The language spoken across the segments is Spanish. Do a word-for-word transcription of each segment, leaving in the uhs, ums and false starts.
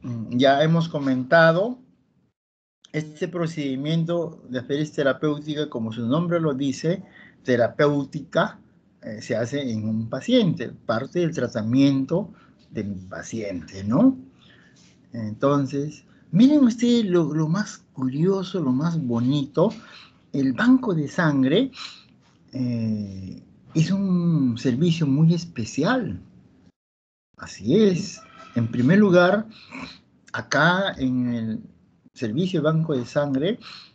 Ya hemos comentado, este procedimiento de aféresis terapéutica, como su nombre lo dice, terapéutica, eh, se hace en un paciente, parte del tratamiento de mi paciente, ¿no? Entonces, miren ustedes lo, lo más curioso, lo más bonito, el banco de sangre eh, es un servicio muy especial. Así es. En primer lugar, acá en el servicio de banco de sangre,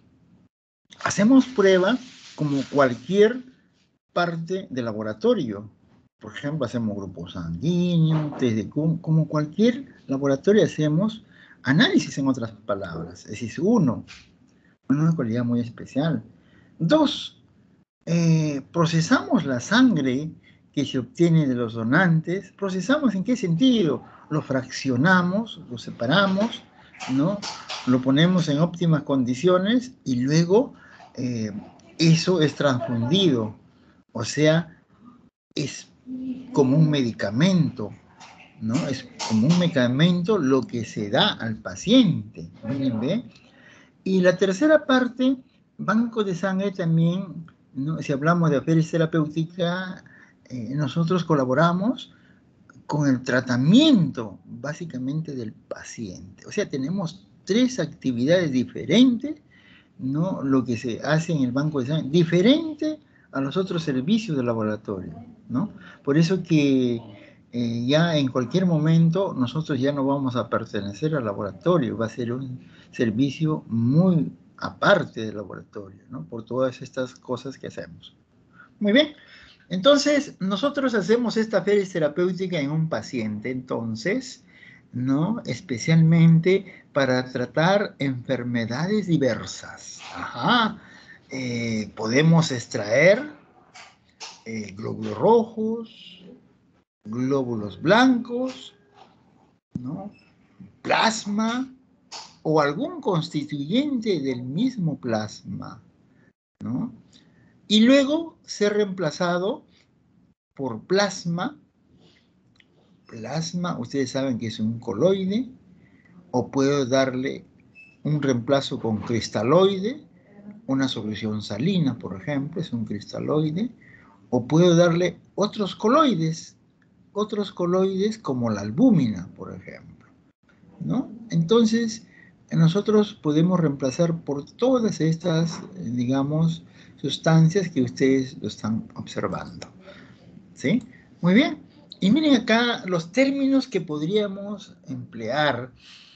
hacemos prueba como cualquier parte del laboratorio. Por ejemplo, hacemos grupo sanguíneo, test de cum, como cualquier laboratorio hacemos análisis, en otras palabras. Es decir, uno, una cualidad muy especial. Dos, eh, procesamos la sangre que se obtiene de los donantes. ¿Procesamos en qué sentido? Lo fraccionamos, lo separamos, ¿no? Lo ponemos en óptimas condiciones y luego eh, eso es transfundido. O sea, es como un medicamento, ¿no? Es como un medicamento lo que se da al paciente. Miren, ¿ve? Y la tercera parte, banco de sangre también, ¿no? Si hablamos de aféresis terapéutica, eh, nosotros colaboramos con el tratamiento básicamente del paciente. O sea, tenemos tres actividades diferentes, ¿no? Lo que se hace en el banco de sangre, diferente a los otros servicios del laboratorio, ¿no? Por eso que eh, ya en cualquier momento nosotros ya no vamos a pertenecer al laboratorio, va a ser un servicio muy aparte del laboratorio, ¿no? Por todas estas cosas que hacemos. Muy bien. Entonces, nosotros hacemos esta aféresis terapéutica en un paciente, entonces, ¿no? Especialmente para tratar enfermedades diversas. Ajá. Eh, podemos extraer eh, glóbulos rojos, glóbulos blancos, ¿no? Plasma o algún constituyente del mismo plasma, ¿no? Y luego ser reemplazado por plasma. Plasma, ustedes saben que es un coloide, o puedo darle un reemplazo con cristaloide, una solución salina, por ejemplo, es un cristaloide, o puedo darle otros coloides, otros coloides como la albúmina, por ejemplo, ¿no? Entonces, nosotros podemos reemplazar por todas estas, digamos, sustancias que ustedes lo están observando, ¿sí? Muy bien. Y miren acá los términos que podríamos emplear,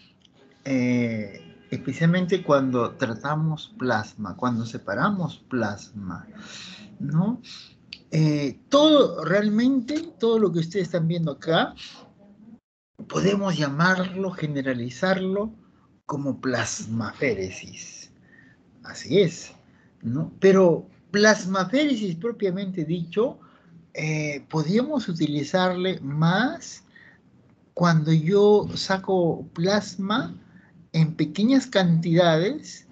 eh, especialmente cuando tratamos plasma, cuando separamos plasma, ¿no? Eh, todo, realmente, todo lo que ustedes están viendo acá, podemos llamarlo, generalizarlo como plasmaféresis. Así es, ¿no? Pero plasmaféresis propiamente dicho, eh, podríamos utilizarle más cuando yo saco plasma en pequeñas cantidades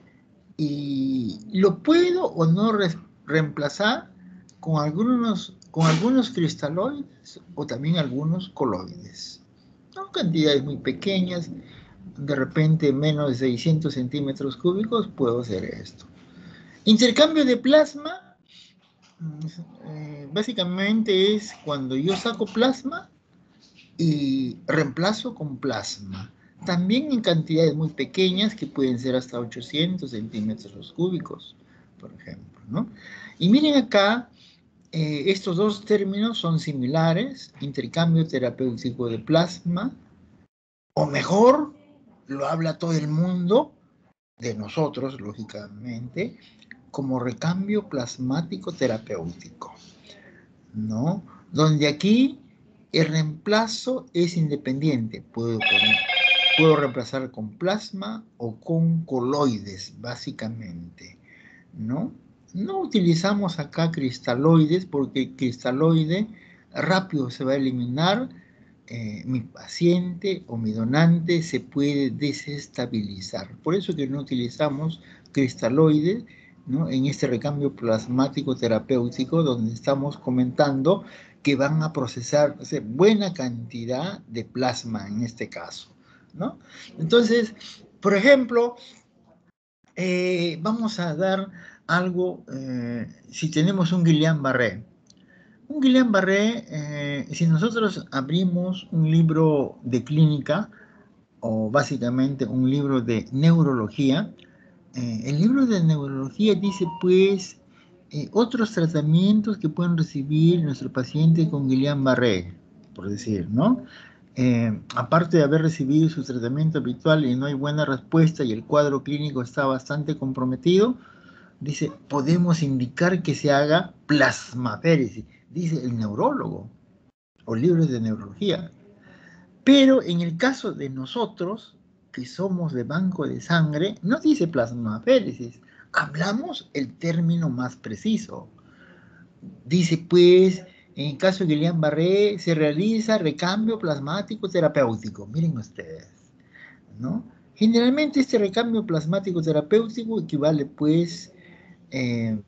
y lo puedo o no re reemplazar con algunos, con algunos cristaloides o también algunos coloides. Son cantidades muy pequeñas, de repente menos de seiscientos centímetros cúbicos, puedo hacer esto. Intercambio de plasma, eh, básicamente es cuando yo saco plasma y reemplazo con plasma. También en cantidades muy pequeñas, que pueden ser hasta ochocientos centímetros cúbicos, por ejemplo, ¿no? Y miren acá, eh, estos dos términos son similares, intercambio terapéutico de plasma, o mejor, lo habla todo el mundo, de nosotros, lógicamente, como recambio plasmático terapéutico, ¿no? Donde aquí el reemplazo es independiente. Puedo, poner, puedo reemplazar con plasma o con coloides, básicamente, ¿no? No utilizamos acá cristaloides porque el cristaloide rápido se va a eliminar. Eh, mi paciente o mi donante se puede desestabilizar. Por eso que no utilizamos cristaloides, ¿no? En este recambio plasmático terapéutico donde estamos comentando que van a procesar, o sea, buena cantidad de plasma en este caso, ¿no? Entonces, por ejemplo, eh, vamos a dar algo, eh, si tenemos un Guillain-Barré. Un Guillain-Barré, eh, si nosotros abrimos un libro de clínica, o básicamente un libro de neurología, eh, el libro de neurología dice pues eh, otros tratamientos que pueden recibir nuestro paciente con Guillain-Barré, por decir, ¿no? Eh, aparte de haber recibido su tratamiento habitual y no hay buena respuesta y el cuadro clínico está bastante comprometido, dice, podemos indicar que se haga plasmaféresis, dice el neurólogo, o libros de neurología. Pero en el caso de nosotros, que somos de banco de sangre, no dice plasmaféresis, hablamos el término más preciso. Dice pues, en el caso de Guillain-Barré, se realiza recambio plasmático terapéutico. Miren ustedes, ¿no? Generalmente este recambio plasmático terapéutico equivale pues eh,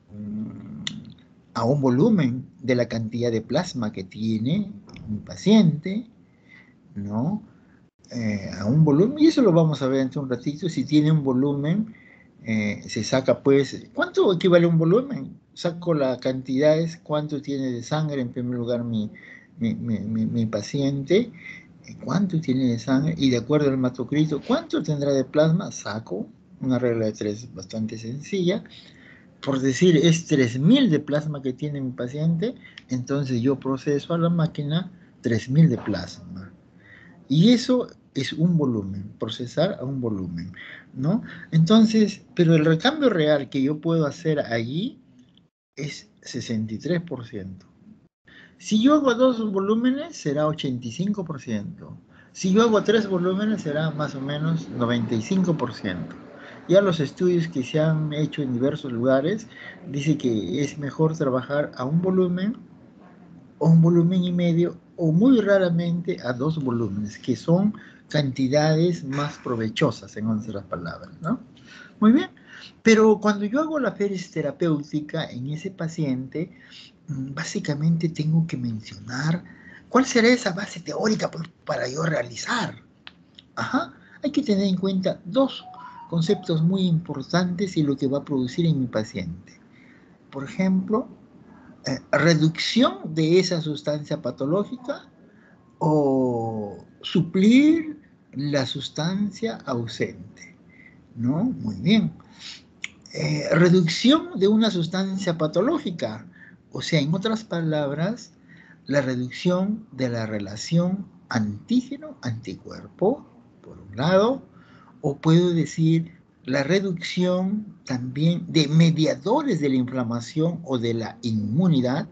a un volumen de la cantidad de plasma que tiene un paciente, ¿no? Eh, a un volumen, y eso lo vamos a ver dentro de un ratito. Si tiene un volumen, eh, se saca pues, ¿cuánto equivale a un volumen? Saco las cantidades, cuánto tiene de sangre en primer lugar mi, mi, mi, mi, mi paciente, cuánto tiene de sangre, y de acuerdo al hematocrito, cuánto tendrá de plasma, saco una regla de tres bastante sencilla. Por decir, es tres mil de plasma que tiene mi paciente, entonces yo proceso a la máquina tres mil de plasma. Y eso es un volumen, procesar a un volumen, ¿no? Entonces, pero el recambio real que yo puedo hacer allí es sesenta y tres por ciento. Si yo hago dos volúmenes, será ochenta y cinco por ciento. Si yo hago tres volúmenes, será más o menos noventa y cinco por ciento. Ya los estudios que se han hecho en diversos lugares dicen que es mejor trabajar a un volumen o un volumen y medio, o muy raramente a dos volúmenes, que son cantidades más provechosas, en otras palabras, ¿no? Muy bien, pero cuando yo hago la féresis terapéutica en ese paciente, básicamente tengo que mencionar cuál será esa base teórica para yo realizar. Ajá, hay que tener en cuenta dos conceptos muy importantes y lo que va a producir en mi paciente. Por ejemplo, eh, reducción de esa sustancia patológica o suplir la sustancia ausente, ¿no? Muy bien. Eh, reducción de una sustancia patológica, o sea, en otras palabras, la reducción de la relación antígeno-anticuerpo, por un lado, o puedo decir la reducción también de mediadores de la inflamación o de la inmunidad,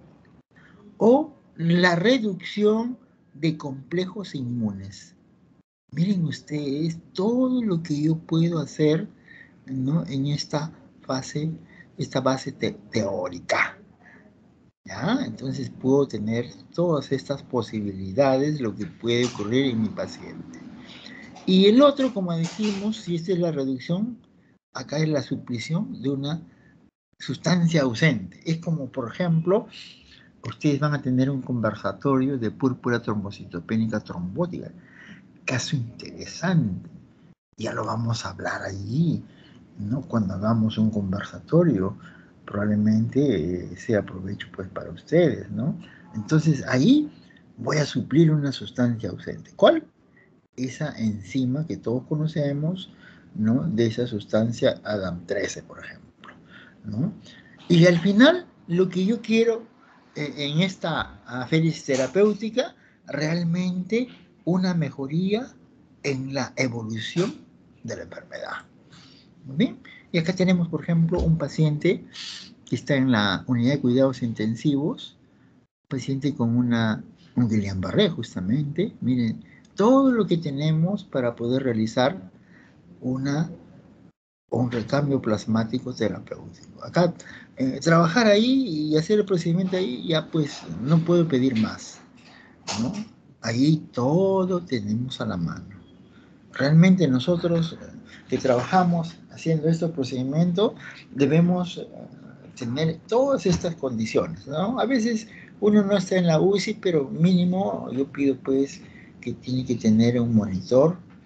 o la reducción de complejos inmunes. Miren ustedes todo lo que yo puedo hacer, ¿no?, en esta fase, esta base te teórica. ¿Ya? Entonces puedo tener todas estas posibilidades, lo que puede ocurrir en mi paciente. Y el otro, como dijimos, si esta es la reducción, acá es la suplición de una sustancia ausente. Es como, por ejemplo, ustedes van a tener un conversatorio de púrpura trombocitopénica trombótica. Caso interesante. Ya lo vamos a hablar allí, ¿no? Cuando hagamos un conversatorio, probablemente eh, sea provecho pues para ustedes, ¿no? Entonces ahí voy a suplir una sustancia ausente. ¿Cuál? Esa enzima que todos conocemos, ¿no?, de esa sustancia A D A M trece, por ejemplo, ¿no? Y al final, lo que yo quiero eh, en esta féresis terapéutica, realmente una mejoría en la evolución de la enfermedad. Muy bien. Y acá tenemos, por ejemplo, un paciente que está en la unidad de cuidados intensivos, paciente con una, un Guillain-Barré, justamente. Miren, todo lo que tenemos para poder realizar una, un recambio plasmático terapéutico. Acá, eh, trabajar ahí y hacer el procedimiento ahí, ya pues no puedo pedir más, ¿no? Ahí todo tenemos a la mano. Realmente nosotros que trabajamos haciendo estos procedimientos debemos tener todas estas condiciones, ¿no? A veces uno no está en la U C I, pero mínimo yo pido pues que tiene que tener un monitor,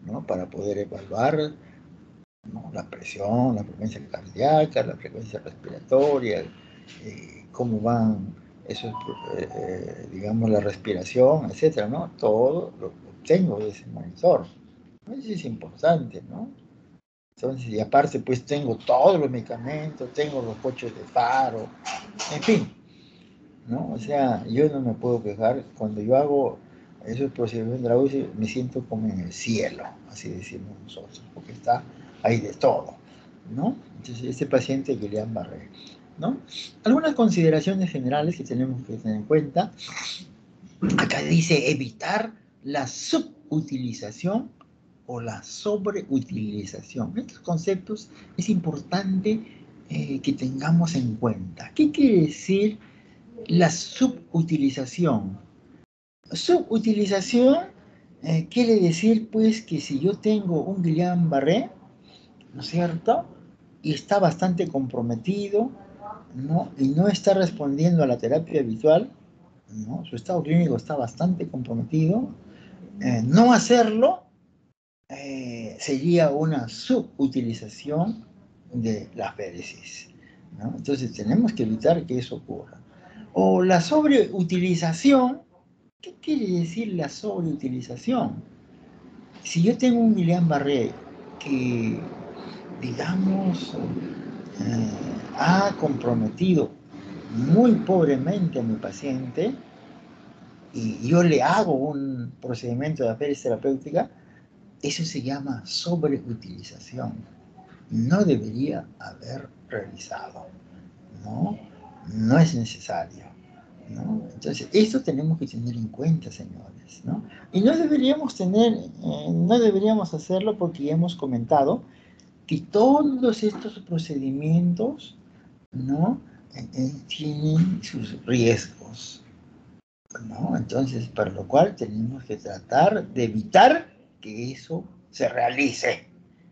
¿no? Para poder evaluar, ¿no? La presión, la frecuencia cardíaca, la frecuencia respiratoria, eh, cómo van esos, eh, eh, digamos, la respiración, etcétera, ¿no? Todo lo obtengo de ese monitor. Eso es importante, ¿no? Entonces, y aparte, pues tengo todos los medicamentos, tengo los coches de faro, en fin, ¿no? O sea, yo no me puedo quejar. Cuando yo hago esos procedimientos de la U C I, me siento como en el cielo, así decimos nosotros, porque está ahí de todo, ¿no? Entonces, este paciente Guillain-Barré, ¿no? Algunas consideraciones generales que tenemos que tener en cuenta. Acá dice evitar la subutilización o la sobreutilización. Estos conceptos es importante eh, que tengamos en cuenta. ¿Qué quiere decir la subutilización? Subutilización eh, quiere decir pues que si yo tengo un Guillain-Barré, ¿no es cierto? Y está bastante comprometido, ¿no? Y no está respondiendo a la terapia habitual, ¿no? Su estado clínico está bastante comprometido. Eh, no hacerlo eh, sería una subutilización de la féresis, ¿no? Entonces tenemos que evitar que eso ocurra. O la sobreutilización. ¿Qué quiere decir la sobreutilización? Si yo tengo un Guillain-Barré que, digamos, eh, ha comprometido muy pobremente a mi paciente y yo le hago un procedimiento de aféresis terapéutica, eso se llama sobreutilización. No debería haber realizado, ¿no? No es necesario, ¿no? Entonces, esto tenemos que tener en cuenta, señores, ¿no? Y no deberíamos tener, eh, no deberíamos hacerlo porque ya hemos comentado que todos estos procedimientos, ¿no? Eh, eh, tienen sus riesgos, ¿no? Entonces, para lo cual tenemos que tratar de evitar que eso se realice,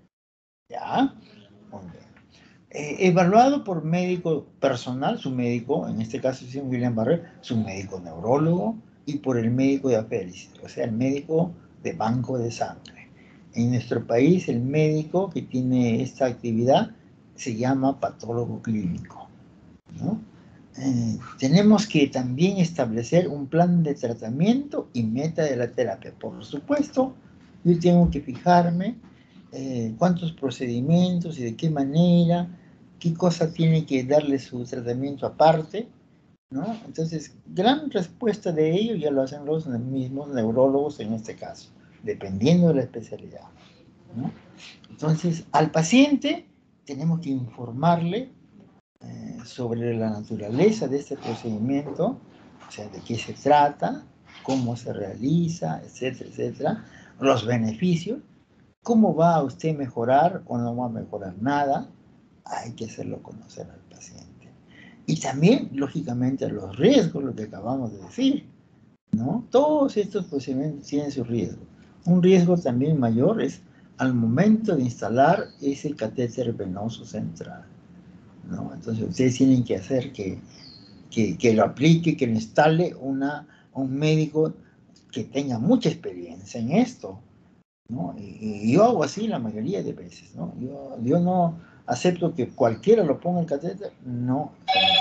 ¿ya? Muy bien. Eh, evaluado por médico personal, su médico, en este caso es Guillain-Barré, su médico neurólogo, y por el médico de aféresis, o sea, el médico de banco de sangre. En nuestro país, el médico que tiene esta actividad se llama patólogo clínico, ¿no? Eh, tenemos que también establecer un plan de tratamiento y meta de la terapia. Por supuesto, yo tengo que fijarme eh, cuántos procedimientos y de qué manera, qué cosa tiene que darle su tratamiento aparte, ¿no? Entonces, gran respuesta de ello ya lo hacen los mismos neurólogos en este caso, dependiendo de la especialidad, ¿no? Entonces, al paciente tenemos que informarle eh, sobre la naturaleza de este procedimiento, o sea, de qué se trata, cómo se realiza, etcétera, etcétera, los beneficios, cómo va a usted mejorar o no va a mejorar nada, hay que hacerlo conocer al paciente. Y también, lógicamente, los riesgos, lo que acabamos de decir, ¿no? Todos estos procedimientos tienen su riesgo. Un riesgo también mayor es al momento de instalar ese catéter venoso central, ¿no? Entonces ustedes tienen que hacer que, que, que lo aplique, que lo instale una, un médico que tenga mucha experiencia en esto, ¿no? Y, y yo hago así la mayoría de veces, ¿no? Yo, yo no acepto que cualquiera lo ponga el catéter, no.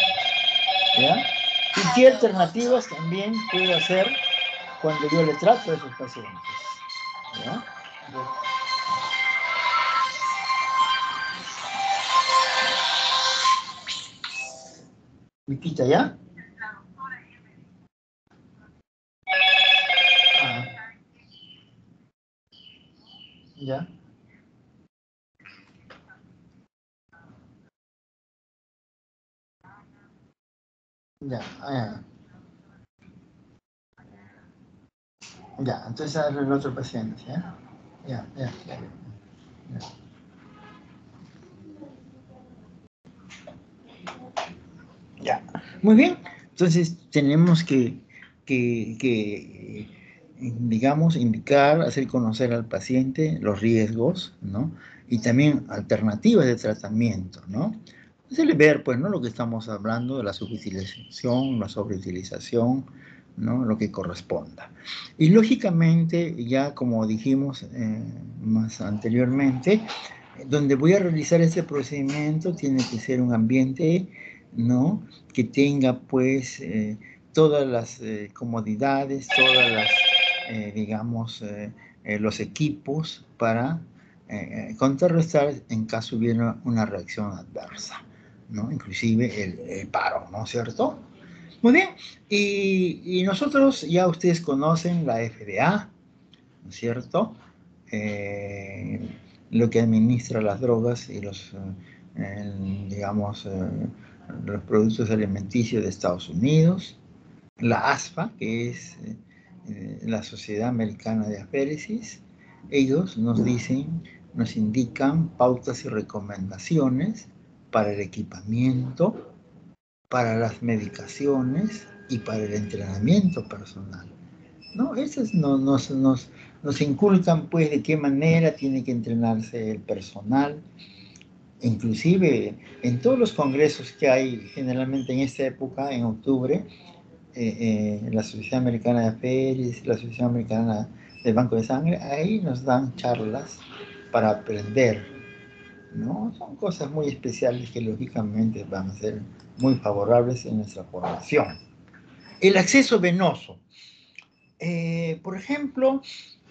¿Ya? ¿Y qué alternativas también puedo hacer cuando yo le trato a esos pacientes? ¿Ya? ¿Miquita ya? Ah, ya. Ya, ah, ya. Entonces hazle el otro paciente, ¿ya? Ya, ya, ya. Ya. Ya. Muy bien. Entonces tenemos que, que, que, digamos, indicar, hacer conocer al paciente los riesgos, ¿no? Y también alternativas de tratamiento, ¿no? Hacerle ver, pues, ¿no? Lo que estamos hablando de la subutilización, la sobreutilización, ¿no? Lo que corresponda. Y lógicamente, ya como dijimos eh, más anteriormente, donde voy a realizar este procedimiento tiene que ser un ambiente, ¿no? Que tenga pues eh, todas las eh, comodidades, todas las, eh, digamos, eh, eh, los equipos para eh, contrarrestar en caso hubiera una reacción adversa, ¿no? Inclusive el, el paro, ¿no es cierto? Muy bien, y, y nosotros ya ustedes conocen la F D A, ¿no es cierto? Eh, lo que administra las drogas y los, eh, digamos, eh, los productos alimenticios de Estados Unidos, la ASFA, que es eh, la Sociedad Americana de Aféresis. Ellos nos dicen, nos indican pautas y recomendaciones para el equipamiento, para las medicaciones y para el entrenamiento personal, ¿no? Esas no, nos, nos, nos inculcan, pues, de qué manera tiene que entrenarse el personal. Inclusive, en todos los congresos que hay, generalmente en esta época, en octubre, eh, eh, la Sociedad Americana de Aféresis, la Sociedad Americana del Banco de Sangre, ahí nos dan charlas para aprender, ¿no? Son cosas muy especiales que lógicamente van a ser muy favorables en nuestra formación. El acceso venoso. Eh, por ejemplo,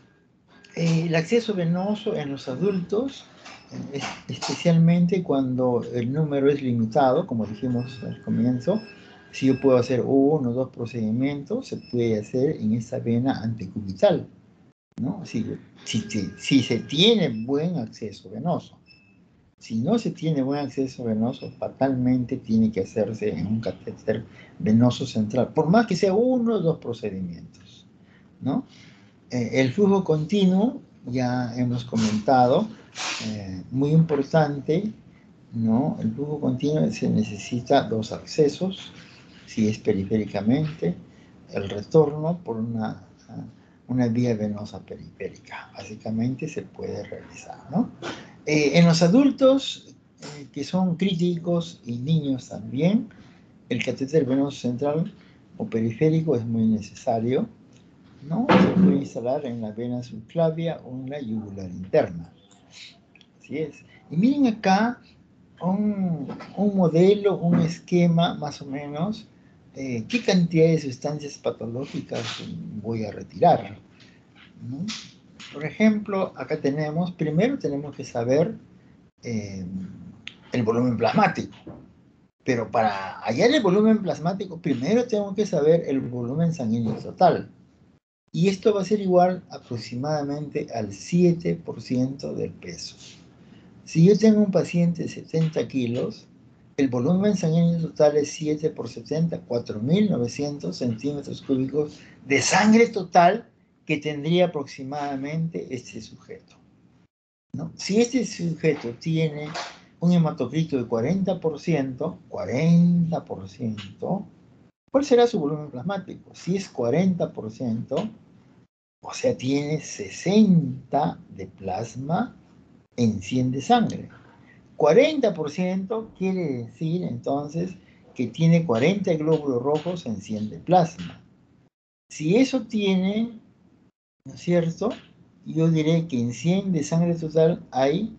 eh, el acceso venoso en los adultos, eh, especialmente cuando el número es limitado, como dijimos al comienzo, si yo puedo hacer uno o dos procedimientos, se puede hacer en esta vena antecubital, ¿no? Si, si, si, si se tiene buen acceso venoso. Si no se tiene buen acceso venoso, fatalmente tiene que hacerse en un catéter venoso central, por más que sea uno o dos procedimientos, ¿no? Eh, el flujo continuo, ya hemos comentado, eh, muy importante, ¿no? El flujo continuo se necesita dos accesos, si es periféricamente, el retorno por una, una vía venosa periférica. Básicamente se puede realizar, ¿no? Eh, en los adultos eh, que son críticos y niños también, el catéter venoso central o periférico es muy necesario, ¿no? Se puede instalar en la vena subclavia o en la yugular interna. Así es. Y miren acá un, un modelo, un esquema más o menos, eh, qué cantidad de sustancias patológicas voy a retirar, ¿no? Por ejemplo, acá tenemos, primero tenemos que saber eh, el volumen plasmático. Pero para hallar el volumen plasmático, primero tengo que saber el volumen sanguíneo total. Y esto va a ser igual aproximadamente al siete por ciento del peso. Si yo tengo un paciente de setenta kilos, el volumen sanguíneo total es siete por setenta, cuatro mil novecientos centímetros cúbicos de sangre total que tendría aproximadamente este sujeto, ¿no? Si este sujeto tiene un hematocrito de cuarenta por ciento, cuarenta por ciento, ¿cuál será su volumen plasmático? Si es cuarenta por ciento, o sea, tiene sesenta de plasma en cien de sangre. cuarenta por ciento quiere decir entonces que tiene cuarenta glóbulos rojos en cien de plasma. Si eso tiene, ¿no es cierto? Yo diré que en cien de sangre total hay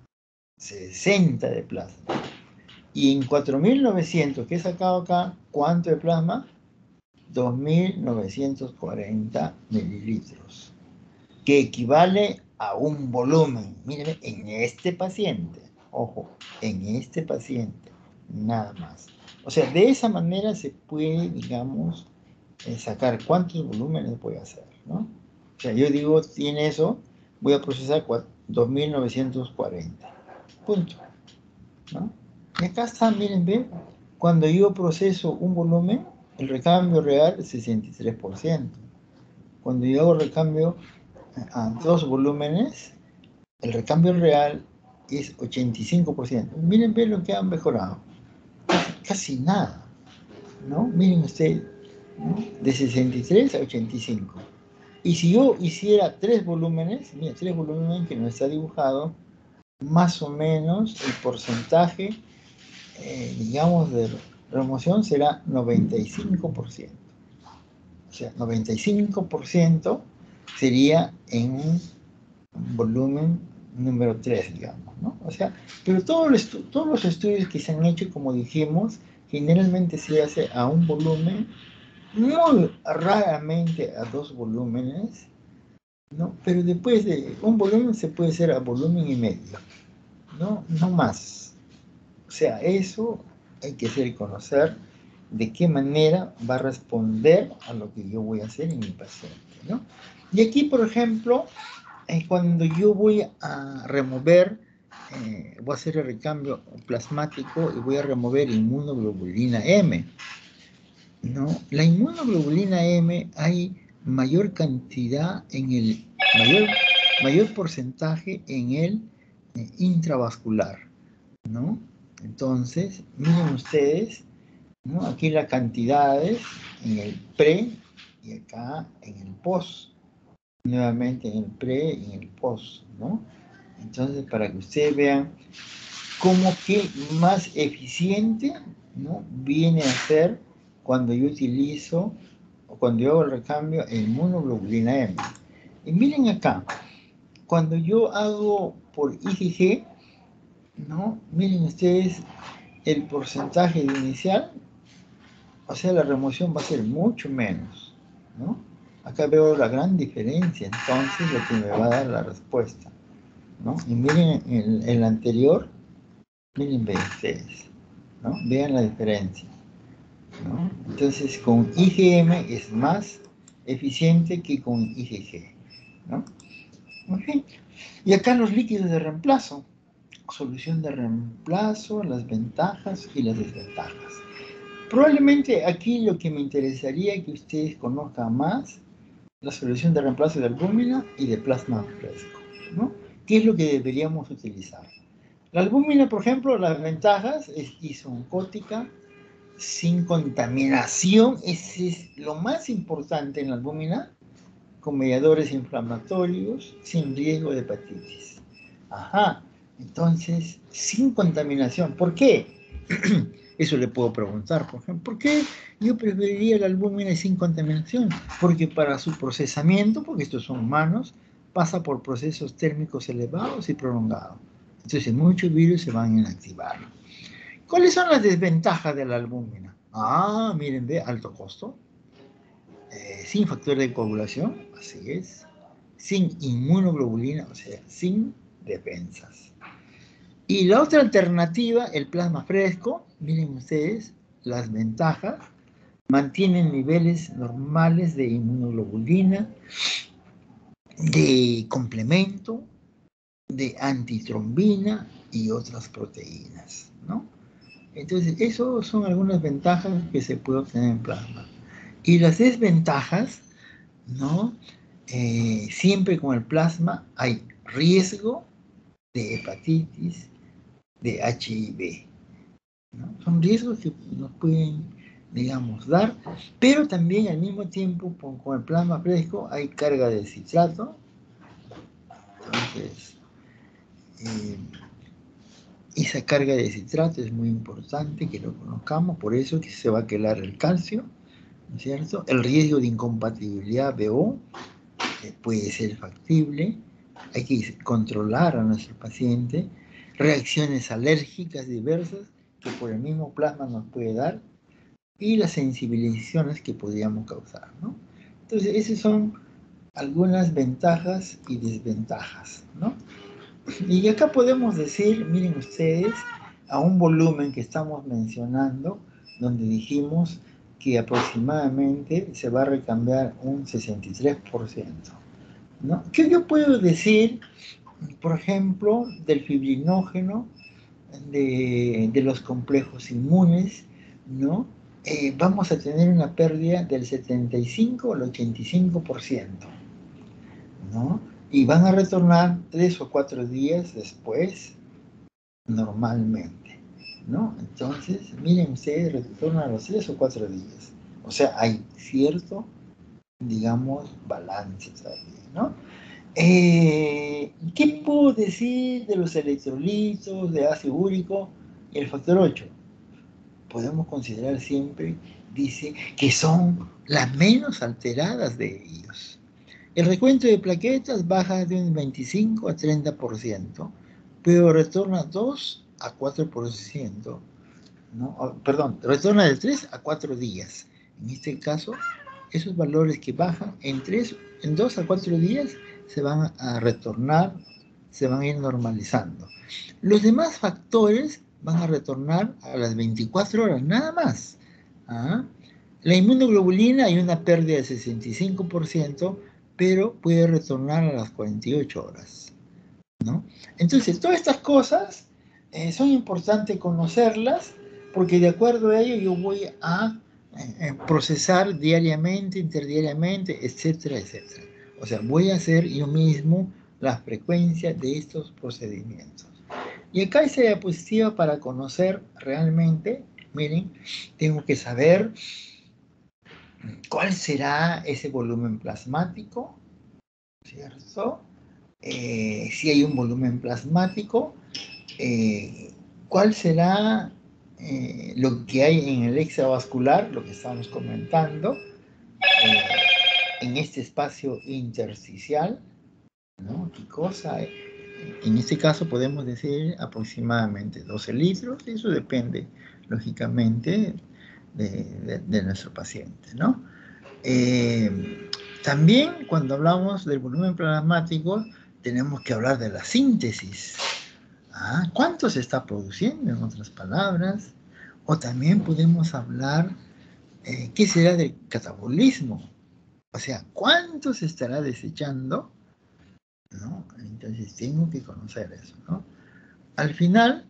sesenta de plasma. Y en cuatro mil novecientos que he sacado acá, ¿cuánto de plasma? dos mil novecientos cuarenta mililitros, que equivale a un volumen. Miren, en este paciente, ojo, en este paciente, nada más. O sea, de esa manera se puede, digamos, eh, sacar cuántos volúmenes voy a hacer, ¿no? O sea, yo digo, tiene eso, voy a procesar dos mil novecientos cuarenta. Punto, ¿no? Y acá está, miren, ven, cuando yo proceso un volumen, el recambio real es sesenta y tres por ciento. Cuando yo hago recambio a dos volúmenes, el recambio real es ochenta y cinco por ciento. Miren, ven lo que han mejorado. Casi, casi nada, ¿no? Miren ustedes, ¿no? De sesenta y tres a ochenta y cinco. Y si yo hiciera tres volúmenes, mira, tres volúmenes que no está dibujado, más o menos el porcentaje, eh, digamos, de remoción será noventa y cinco por ciento. O sea, noventa y cinco por ciento sería en un volumen número tres, digamos, ¿no? O sea, pero todos los, todos los estudios que se han hecho, como dijimos, generalmente se hace a un volumen, muy raramente a dos volúmenes, ¿no? Pero después de un volumen se puede hacer a volumen y medio, ¿no? No más. O sea, eso hay que hacer y conocer de qué manera va a responder a lo que yo voy a hacer en mi paciente, ¿no? Y aquí, por ejemplo, eh, cuando yo voy a remover, eh, voy a hacer el recambio plasmático y voy a remover inmunoglobulina M, ¿no? La inmunoglobulina M hay mayor cantidad en el, mayor, mayor porcentaje en el eh, intravascular, ¿no? Entonces, miren ustedes, ¿no? Aquí las cantidades en el pre y acá en el post. Nuevamente en el pre y en el post, ¿no? Entonces, para que ustedes vean cómo que más eficiente, ¿no? Viene a ser cuando yo utilizo o cuando yo hago el recambio en inmunoglobulina M. Y miren acá, cuando yo hago por I G G, ¿no? Miren ustedes el porcentaje inicial, o sea, la remoción va a ser mucho menos, ¿no? Acá veo la gran diferencia, entonces, lo que me va a dar la respuesta, ¿no? Y miren el, el anterior, miren ustedes, ¿no? Vean la diferencia, ¿no? Entonces, con I G M es más eficiente que con I G G, ¿no? Okay. Y acá los líquidos de reemplazo, solución de reemplazo, las ventajas y las desventajas. Probablemente aquí lo que me interesaría que ustedes conozcan más la solución de reemplazo de albúmina y de plasma fresco, ¿no? ¿Qué es lo que deberíamos utilizar? La albúmina, por ejemplo, las ventajas es isoncótica, sin contaminación, ese es lo más importante en la albúmina, con mediadores inflamatorios, sin riesgo de hepatitis. Ajá, entonces, sin contaminación. ¿Por qué? Eso le puedo preguntar, por ejemplo, ¿por qué yo preferiría la albúmina sin contaminación? Porque para su procesamiento, porque estos son humanos, pasa por procesos térmicos elevados y prolongados. Entonces muchos virus se van a inactivar. ¿Cuáles son las desventajas de la albúmina? Ah, miren, ve, alto costo, eh, sin factor de coagulación, así es, sin inmunoglobulina, o sea, sin defensas. Y la otra alternativa, el plasma fresco, miren ustedes las ventajas, mantienen niveles normales de inmunoglobulina, de complemento, de antitrombina y otras proteínas, ¿no? Entonces, eso son algunas ventajas que se puede obtener en plasma. Y las desventajas, ¿no? Eh, siempre con el plasma hay riesgo de hepatitis, de H I V, ¿no? Son riesgos que nos pueden, digamos, dar, pero también al mismo tiempo con, con el plasma fresco hay carga de citrato. Entonces, eh, esa carga de citrato es muy importante que lo conozcamos, por eso que se va a quelar el calcio, ¿no es cierto? El riesgo de incompatibilidad B O eh, puede ser factible, hay que controlar a nuestro paciente, reacciones alérgicas diversas que por el mismo plasma nos puede dar y las sensibilizaciones que podríamos causar, ¿no? Entonces, esas son algunas ventajas y desventajas, ¿no? Y acá podemos decir, miren ustedes, a un volumen que estamos mencionando, donde dijimos que aproximadamente se va a recambiar un sesenta y tres por ciento, ¿no? ¿Qué yo puedo decir, por ejemplo, del fibrinógeno, de, de los complejos inmunes, ¿no? Eh, vamos a tener una pérdida del setenta y cinco al ochenta y cinco por ciento, ¿no? Y van a retornar tres o cuatro días después, normalmente, ¿no? Entonces, miren ustedes, retornan a los tres o cuatro días. O sea, hay cierto, digamos, balance también, ¿no? Eh, ¿Qué puedo decir de los electrolitos, de ácido úrico y el factor ocho? Podemos considerar siempre dice que son las menos alteradas de ellos. El recuento de plaquetas baja de un veinticinco a treinta por ciento, pero retorna dos a cuatro por ciento, ¿no? Oh, perdón, retorna de tres a cuatro días. En este caso, esos valores que bajan en, tres, en dos a cuatro días se van a retornar, se van a ir normalizando. Los demás factores van a retornar a las veinticuatro horas, nada más. ¿Ah? La inmunoglobulina hay una pérdida de sesenta y cinco por ciento, pero puede retornar a las cuarenta y ocho horas, ¿no? Entonces, todas estas cosas eh, son importantes conocerlas, porque de acuerdo a ello yo voy a eh, procesar diariamente, interdiariamente, etcétera, etcétera. O sea, voy a hacer yo mismo la frecuencia de estos procedimientos. Y acá esa diapositiva para conocer realmente, miren, tengo que saber cuál será ese volumen plasmático, ¿cierto? Eh, si hay un volumen plasmático, eh, cuál será eh, lo que hay en el extravascular, lo que estamos comentando, eh, en este espacio intersticial, ¿no? ¿Qué cosa hay? En este caso podemos decir aproximadamente doce litros, eso depende, lógicamente, de, de, de nuestro paciente, ¿no? Eh, también cuando hablamos del volumen plasmático, tenemos que hablar de la síntesis. ¿Ah? ¿Cuánto se está produciendo, en otras palabras? O también podemos hablar, eh, ¿qué será del catabolismo? O sea, ¿cuánto se estará desechando? ¿No? Entonces tengo que conocer eso, ¿no? Al final,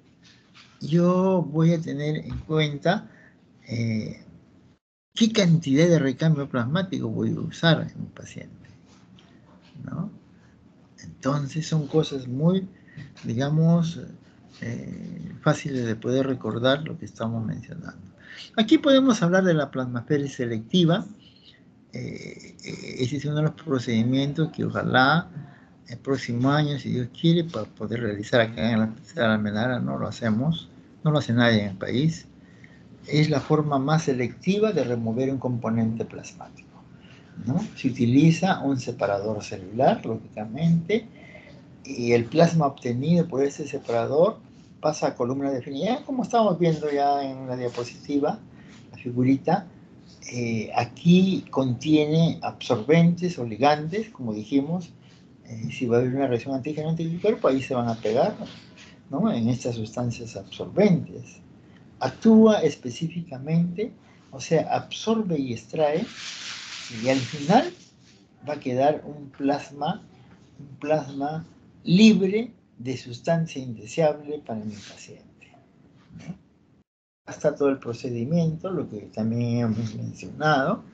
yo voy a tener en cuenta eh, qué cantidad de recambio plasmático voy a usar en mi paciente, ¿no? Entonces son cosas muy, digamos, eh, fáciles de poder recordar lo que estamos mencionando. Aquí podemos hablar de la plasmaféresis selectiva. Eh, eh, ese es uno de los procedimientos que ojalá el próximo año, si Dios quiere, para poder realizar acá en la Universidad de Almenara. No lo hacemos, no lo hace nadie en el país. Es la forma más selectiva de remover un componente plasmático, ¿no? Se utiliza un separador celular, lógicamente, y el plasma obtenido por ese separador pasa a columna definida, como estamos viendo ya en la diapositiva, la figurita. Eh, aquí contiene absorbentes o ligandes, como dijimos. Eh, si va a haber una reacción antígeno-anticuerpo, ahí se van a pegar, ¿no? En estas sustancias absorbentes. Actúa específicamente, o sea, absorbe y extrae, y al final va a quedar un plasma, un plasma libre de sustancia indeseable para mi paciente, ¿no? Hasta todo el procedimiento, lo que también hemos mencionado,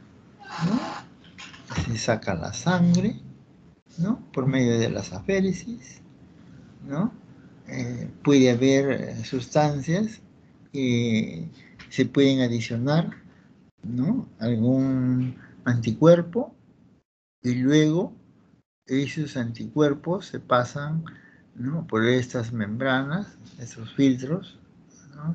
¿no? Se saca la sangre, ¿no? Por medio de las aféresis, ¿no? Eh, puede haber eh, sustancias que se pueden adicionar, ¿no? Algún anticuerpo, y luego esos anticuerpos se pasan, ¿no? Por estas membranas, estos filtros, ¿no?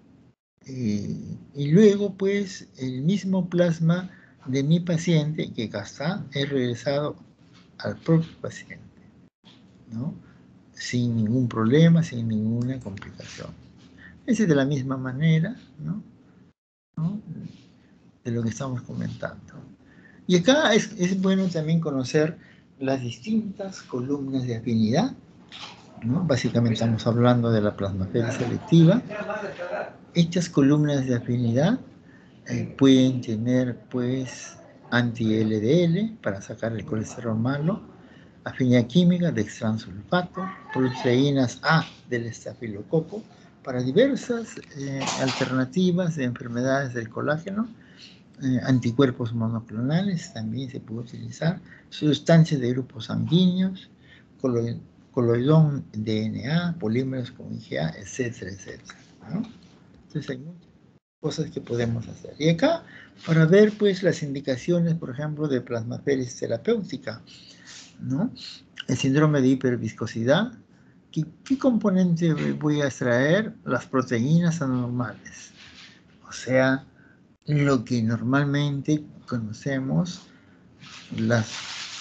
Y, y luego, pues, el mismo plasma de mi paciente que acá está es regresado al propio paciente, ¿no? Sin ningún problema, sin ninguna complicación. Ese es de la misma manera, ¿no? ¿no? De lo que estamos comentando. Y acá es, es bueno también conocer las distintas columnas de afinidad, ¿no? Básicamente estamos hablando de la plasmaféresis selectiva. Estas columnas de afinidad eh, pueden tener, pues, anti-L D L para sacar el colesterol malo, afinidad química de dextransulfato, proteínas A del estafilococo para diversas eh, alternativas de enfermedades del colágeno, eh, anticuerpos monoclonales también se puede utilizar, sustancias de grupos sanguíneos, colo coloidón D N A, polímeros con I G A, etcétera, etcétera, ¿no? Entonces hay muchas cosas que podemos hacer. Y acá, para ver pues las indicaciones, por ejemplo, de plasmaféresis terapéutica, ¿no? El síndrome de hiperviscosidad. ¿Qué, ¿Qué componente voy a extraer? Las proteínas anormales. O sea, lo que normalmente conocemos las,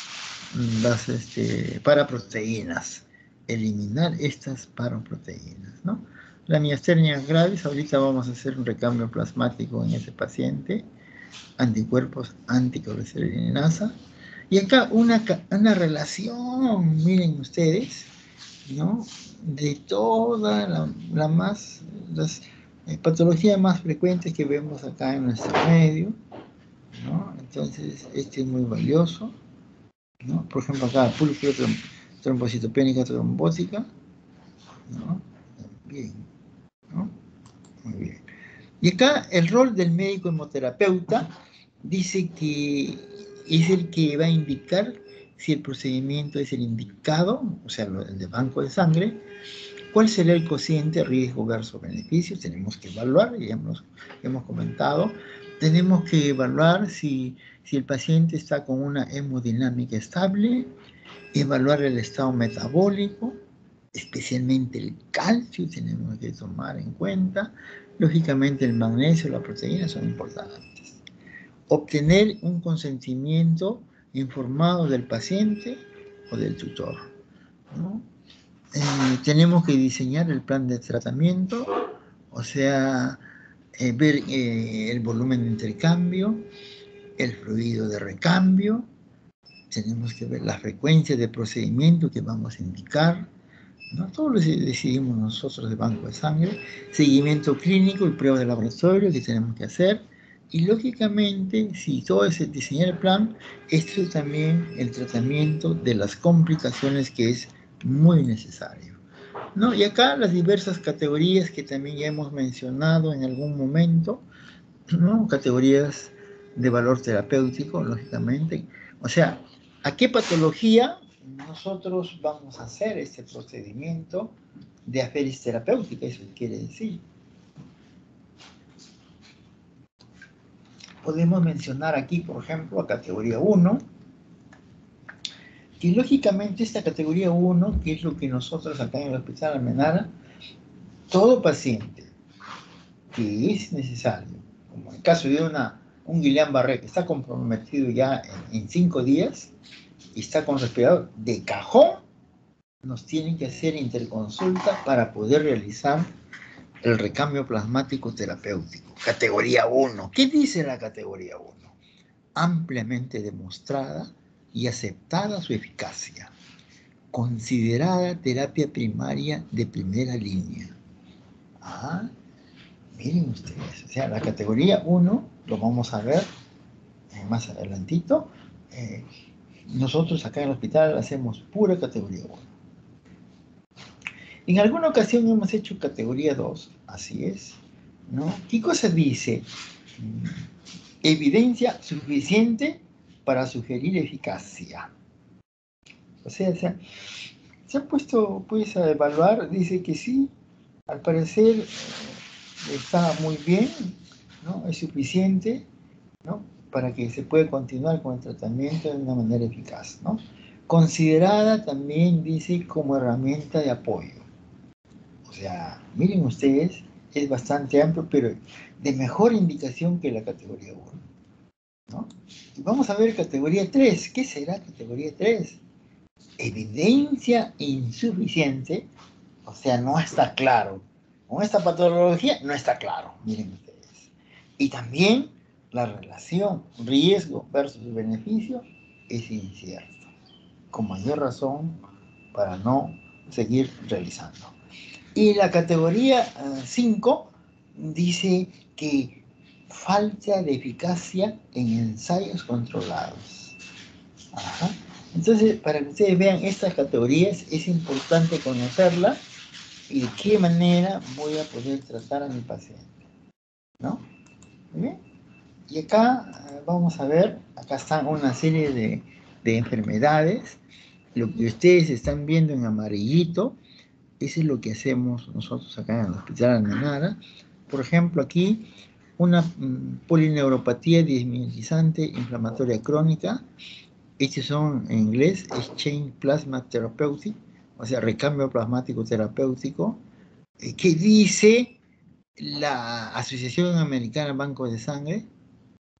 las este, paraproteínas, eliminar estas paraproteínas, ¿no? La miastenia gravis, ahorita vamos a hacer un recambio plasmático en ese paciente, anticuerpos anticolesterolinasa, y acá una, una relación, miren ustedes, ¿no? De toda la, la más, las eh, patologías más frecuentes que vemos acá en nuestro medio, ¿no? Entonces, este es muy valioso, ¿no? Por ejemplo, acá, púrpura trombocitopénica trombótica, ¿no? Bien, ¿no? Muy bien. Y acá el rol del médico hemoterapeuta dice que es el que va a indicar si el procedimiento es el indicado, o sea, el de banco de sangre, cuál será el cociente riesgo versus beneficios, tenemos que evaluar, ya hemos, hemos comentado, tenemos que evaluar si, si el paciente está con una hemodinámica estable, evaluar el estado metabólico, especialmente el calcio tenemos que tomar en cuenta, lógicamente el magnesio y la proteína son importantes. Obtener un consentimiento informado del paciente o del tutor, ¿no? Eh, tenemos que diseñar el plan de tratamiento, o sea, eh, ver eh, el volumen de intercambio, el fluido de recambio, tenemos que ver la frecuencia de procedimiento que vamos a indicar, ¿no? Todo lo decidimos nosotros de banco de sangre, seguimiento clínico y pruebas de laboratorio que tenemos que hacer, y lógicamente, si todo es diseñar el plan, esto es también el tratamiento de las complicaciones que es muy necesario, ¿no? Y acá las diversas categorías que también ya hemos mencionado en algún momento, ¿no? Categorías de valor terapéutico, lógicamente. O sea, ¿a qué patología nosotros vamos a hacer este procedimiento de aferis terapéutica? Eso quiere decir. Podemos mencionar aquí, por ejemplo, a categoría uno, que lógicamente esta categoría uno, que es lo que nosotros acá en el Hospital Almenara, todo paciente que es necesario, como en el caso de una, un Guillain-Barré que está comprometido ya en, en cinco días y está con respirador de cajón, nos tienen que hacer interconsulta para poder realizar el recambio plasmático terapéutico. Categoría uno. ¿Qué dice la categoría uno? Ampliamente demostrada y aceptada su eficacia. Considerada terapia primaria de primera línea. Ah, miren ustedes, o sea, la categoría uno, lo vamos a ver eh, más adelantito. Eh, nosotros acá en el hospital hacemos pura categoría uno. En alguna ocasión hemos hecho categoría dos, así es, ¿no? ¿Qué cosa dice? Evidencia suficiente para sugerir eficacia. O sea, se, se han puesto pues a evaluar, dice que sí, al parecer está muy bien, ¿no? Es suficiente, ¿no? Para que se pueda continuar con el tratamiento de una manera eficaz, ¿no? Considerada también, dice, como herramienta de apoyo. O sea, miren ustedes, es bastante amplio, pero de mejor indicación que la categoría uno, ¿no? Y vamos a ver categoría tres. ¿Qué será categoría tres? Evidencia insuficiente, o sea, no está claro. Con esta patología no está claro, miren ustedes. Y también la relación riesgo versus beneficio es incierto. Con mayor razón para no seguir realizando. Y la categoría cinco dice que falta de eficacia en ensayos controlados. Ajá. Entonces, para que ustedes vean estas categorías, es importante conocerlas y de qué manera voy a poder tratar a mi paciente, ¿no? ¿Muy bien? Y acá vamos a ver, acá están una serie de, de enfermedades. Lo que ustedes están viendo en amarillito, eso es lo que hacemos nosotros acá en el Hospital Almenara. Por ejemplo, aquí una mmm, polineuropatía desmielizante inflamatoria crónica. Estos son en inglés Exchange Plasma Therapeutic, o sea, recambio plasmático terapéutico, eh, que dice la Asociación Americana Banco de Sangre,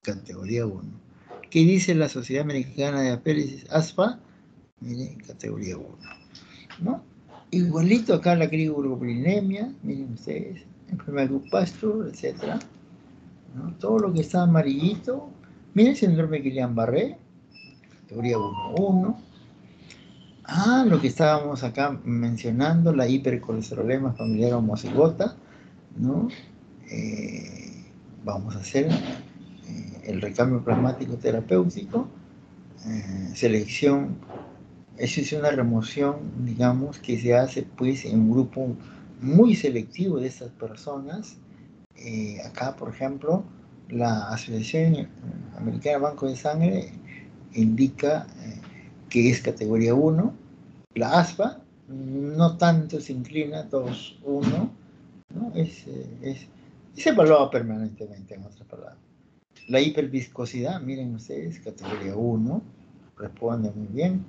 categoría uno. ¿Qué dice la Sociedad Americana de Apéresis, A S P A? Miren, categoría uno, ¿no? Igualito acá la criboglobulinemia, miren ustedes, enfermedad de Goodpasture, etcétera, ¿no? Todo lo que está amarillito, miren el síndrome de Guillain-Barré, categoría uno punto uno. Ah, lo que estábamos acá mencionando, la hipercolesterolema familiar homocigota, ¿no? Eh, vamos a hacer eh, el recambio plasmático terapéutico, eh, selección, eso es una remoción, digamos, que se hace pues en un grupo muy selectivo de estas personas. Eh, acá, por ejemplo, la Asociación Americana de Banco de Sangre indica eh, que es categoría uno, la A S P A no tanto se inclina, dos, uno, ¿no? Es, es, es evaluado permanentemente, en otras palabras. La hiperviscosidad, miren ustedes, categoría uno, responde muy bien.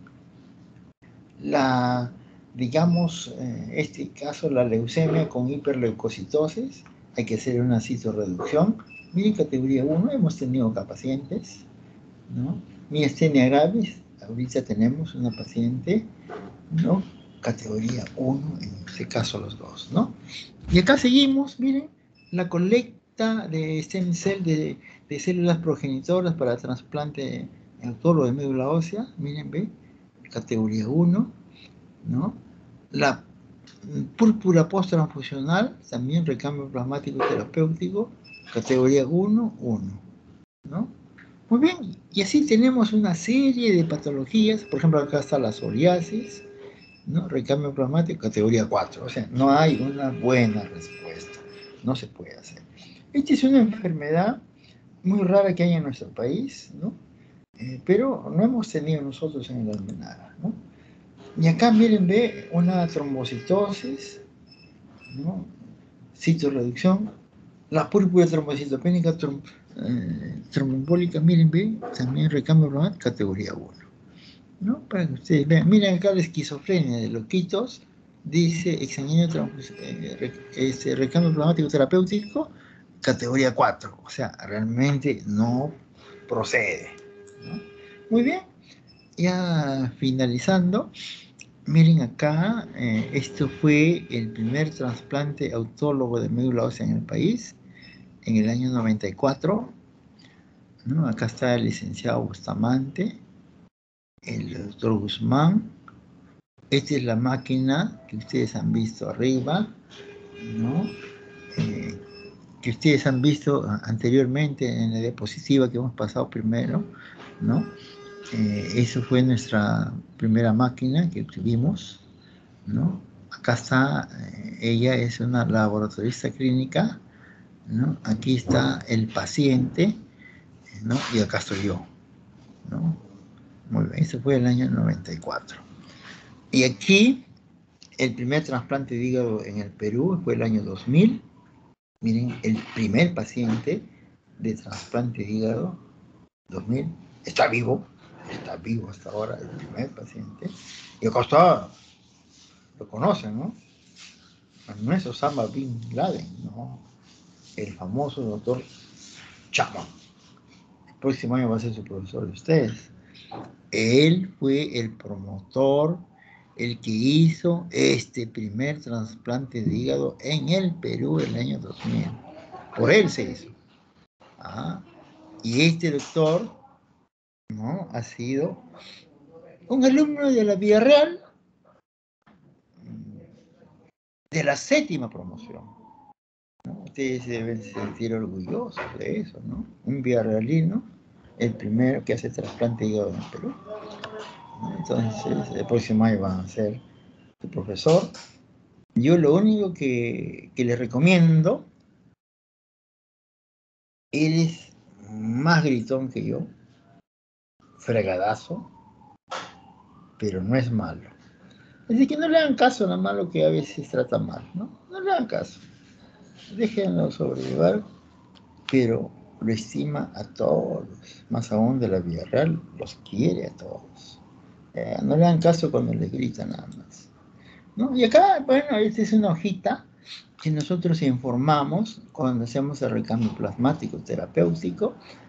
La, digamos, en este caso, la leucemia con hiperleucocitosis, hay que hacer una citorreducción. Miren, categoría uno, hemos tenido acá pacientes, ¿no? Miastenia gravis, ahorita tenemos una paciente, ¿no? Categoría uno, en este caso los dos, ¿no? Y acá seguimos, miren, la colecta de stem cell, de, de células progenitoras para trasplante autólogo de médula ósea, miren, ve, categoría uno, ¿no? La púrpura post-transfusional, también recambio plasmático terapéutico, categoría uno, uno, ¿no? Muy bien, y así tenemos una serie de patologías, por ejemplo, acá está la psoriasis, ¿no? Recambio plasmático, categoría cuatro, o sea, no hay una buena respuesta, no se puede hacer. Esta es una enfermedad muy rara que hay en nuestro país, ¿no? Eh, pero no hemos tenido nosotros en el Almenara, ¿no? Y acá, miren, ve una trombocitosis, ¿no? Citorreducción, la púrpura trombocitopénica, trom, eh, tromboembólica, miren, ve, también recambio plasmático, categoría uno, ¿no? Para que ustedes vean. Miren acá la esquizofrenia de loquitos, dice exsanguíneo eh, este, recambio plasmático terapéutico, categoría cuatro, o sea, realmente no procede, ¿no? Muy bien, ya finalizando, miren acá, eh, esto fue el primer trasplante autólogo de médula ósea en el país, en el año noventa y cuatro, ¿no? Acá está el licenciado Bustamante, el doctor Guzmán. Esta es la máquina que ustedes han visto arriba, ¿no? Eh, que ustedes han visto anteriormente en la diapositiva que hemos pasado primero, ¿no? Eh, eso fue nuestra primera máquina que tuvimos, ¿no? Acá está, eh, ella es una laboratorista clínica, ¿no? Aquí está el paciente, ¿no? Y acá estoy yo, ¿no? Muy bien, eso fue el año noventa y cuatro. Y aquí, el primer trasplante de hígado en el Perú fue el año dos mil. Miren, el primer paciente de trasplante de hígado, dos mil, está vivo, está vivo hasta ahora, el primer paciente. Y acá está, lo conocen, ¿no? No es Osama Bin Laden, ¿no? El famoso doctor Chapman. El próximo año va a ser su profesor de ustedes. Él fue el promotor, el que hizo este primer trasplante de hígado en el Perú el año dos mil. Por él se hizo. Ah, y este doctor, ¿no? Ha sido un alumno de la Villarreal de la séptima promoción, ¿no? Ustedes deben sentir orgullosos de eso, ¿no? Un villarrealino, el primero que hace trasplante de hígado en el Perú, ¿no? Entonces, el próximo año van a ser su profesor. Yo lo único que, que les recomiendo, eres más gritón que yo, fregadazo, pero no es malo. Así que no le hagan caso a lo malo que a veces trata mal, ¿no? No le hagan caso. Déjenlo sobrellevar, pero lo estima a todos, más aún de la vida real, los quiere a todos. Eh, no le hagan caso cuando les grita nada más, ¿no? Y acá, bueno, esta es una hojita que nosotros informamos cuando hacemos el recambio plasmático terapéutico.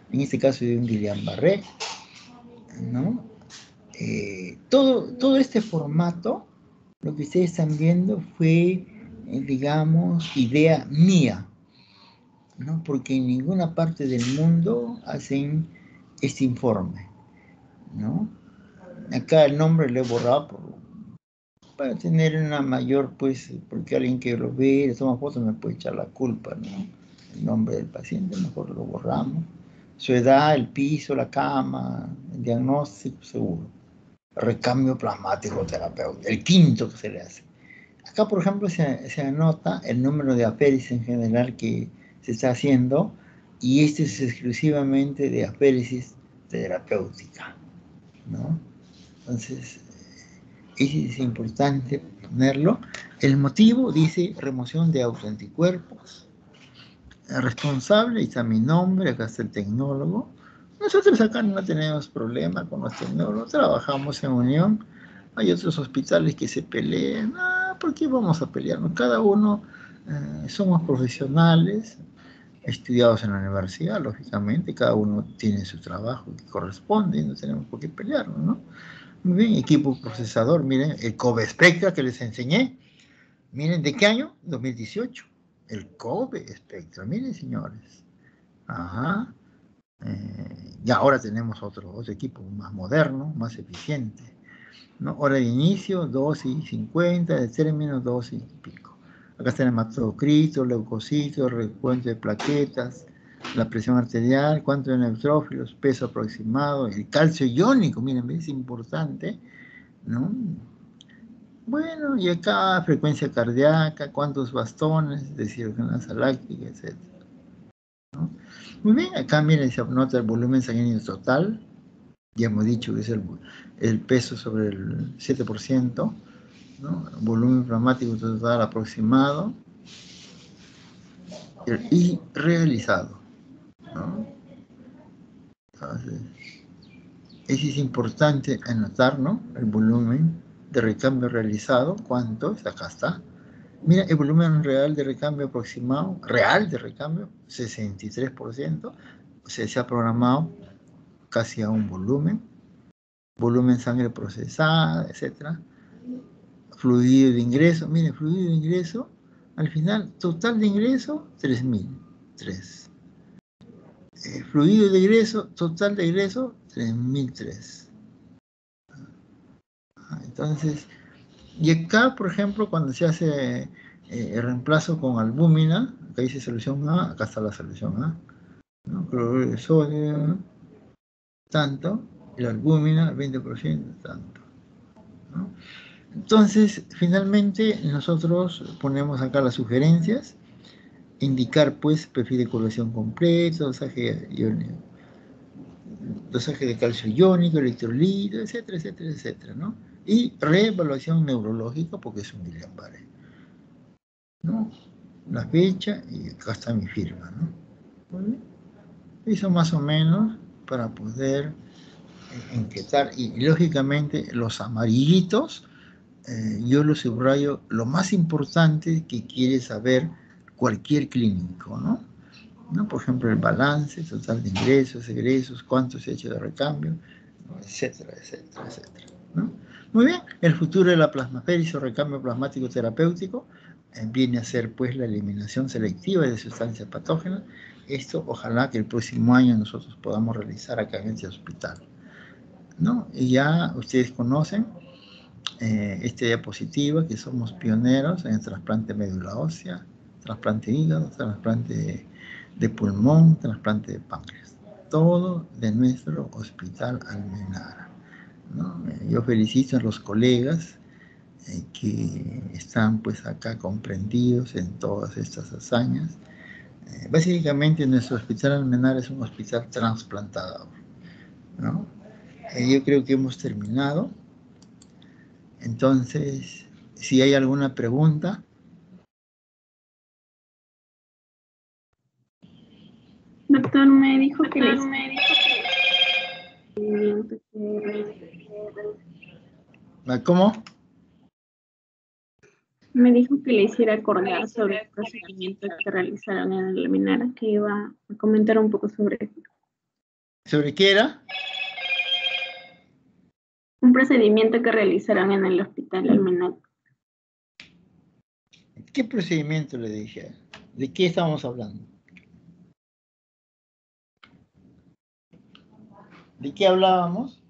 en este caso de un Guillain-Barré, ¿no? Eh, todo, todo este formato, lo que ustedes están viendo fue, eh, digamos, idea mía, ¿no? Porque en ninguna parte del mundo hacen este informe, ¿no? Acá el nombre lo he borrado por, para tener una mayor, pues, porque alguien que lo ve, le toma fotos, me puede echar la culpa, ¿no? El nombre del paciente, mejor lo borramos. Su edad, el piso, la cama, el diagnóstico, seguro. Recambio plasmático terapéutico, el quinto que se le hace. Acá, por ejemplo, se, se anota el número de aféresis en general que se está haciendo, y este es exclusivamente de aféresis terapéutica, ¿no? Entonces, es importante ponerlo. El motivo dice remoción de autoanticuerpos. El responsable, está mi nombre, acá está el tecnólogo. Nosotros acá no tenemos problema con los tecnólogos, trabajamos en unión. Hay otros hospitales que se pelean. Ah, ¿por qué vamos a pelearnos? Cada uno eh, somos profesionales, estudiados en la universidad, lógicamente, cada uno tiene su trabajo que corresponde y no tenemos por qué pelearnos, ¿no? Muy bien, equipo procesador, miren, el Kobe Spectra que les enseñé. Miren, ¿de qué año? dos mil dieciocho. El Kobe Spectra, miren, señores. Ajá. Eh, y ahora tenemos otro, otro equipo más moderno, más eficiente, ¿no? Hora de inicio, dos y cincuenta, de término, dos y pico. Acá está el hematocrito, leucocitos, recuento de plaquetas, la presión arterial, cuánto de neutrófilos, peso aproximado, el calcio iónico, miren, es importante, ¿no? Bueno, y acá frecuencia cardíaca, cuántos bastones de circunferencia láctica, etcétera, ¿no? Muy bien, acá miren, se nota el volumen sanguíneo total, ya hemos dicho que es el, el peso sobre el siete por ciento, ¿no? Volumen plasmático total aproximado y realizado, ¿no? Entonces, eso es importante anotar, ¿no? El volumen de recambio realizado, ¿cuánto es? Acá está. Mira, el volumen real de recambio aproximado, real de recambio, sesenta y tres por ciento. O sea, se ha programado casi a un volumen. Volumen sangre procesada, etcétera. Fluido de ingreso, miren, fluido de ingreso, al final, total de ingreso, tres mil tres. Eh, fluido de ingreso, total de ingreso, tres mil tres. Entonces, y acá, por ejemplo, cuando se hace eh, el reemplazo con albúmina, acá dice solución A, acá está la solución A, ¿no? Cloruro de sodio, tanto, y la albúmina, veinte por ciento, tanto, ¿no? Entonces, finalmente, nosotros ponemos acá las sugerencias, indicar, pues, perfil de coagulación completo, dosaje iónico, dosaje de calcio iónico, electrolito, etcétera, etcétera, etcétera, ¿no? Y reevaluación neurológica, porque es un Guillain-Barré, ¿no? La fecha y acá está mi firma, ¿no? ¿Vale? Eso más o menos para poder eh, inquietar. Y, y lógicamente los amarillitos, eh, yo los subrayo lo más importante que quiere saber cualquier clínico, ¿no? ¿No? Por ejemplo, el balance total de ingresos, egresos, cuánto se ha hecho de recambio, ¿no? Etcétera, etcétera, etcétera, ¿no? Muy bien, el futuro de la plasmaféresis o recambio plasmático terapéutico eh, viene a ser, pues, la eliminación selectiva de sustancias patógenas. Esto, ojalá que el próximo año nosotros podamos realizar acá en este hospital, ¿no? Y ya ustedes conocen eh, esta diapositiva, que somos pioneros en el trasplante de médula ósea, trasplante de hígado, trasplante de, de pulmón, trasplante de páncreas. Todo de nuestro hospital Almenara, ¿no? Yo felicito a los colegas eh, que están, pues, acá comprendidos en todas estas hazañas. Eh, básicamente nuestro hospital Almenara es un hospital trasplantador, ¿no? Eh, yo creo que hemos terminado. Entonces, si hay alguna pregunta. Doctor, me dijo que les... ¿Cómo? Me dijo que le hiciera acordar sobre el procedimiento que realizaron en el Almenara, que iba a comentar un poco sobre ¿Sobre qué era? Un procedimiento que realizaron en el hospital Almenara. ¿Qué procedimiento le dije? ¿De qué estamos hablando? ¿De qué hablábamos?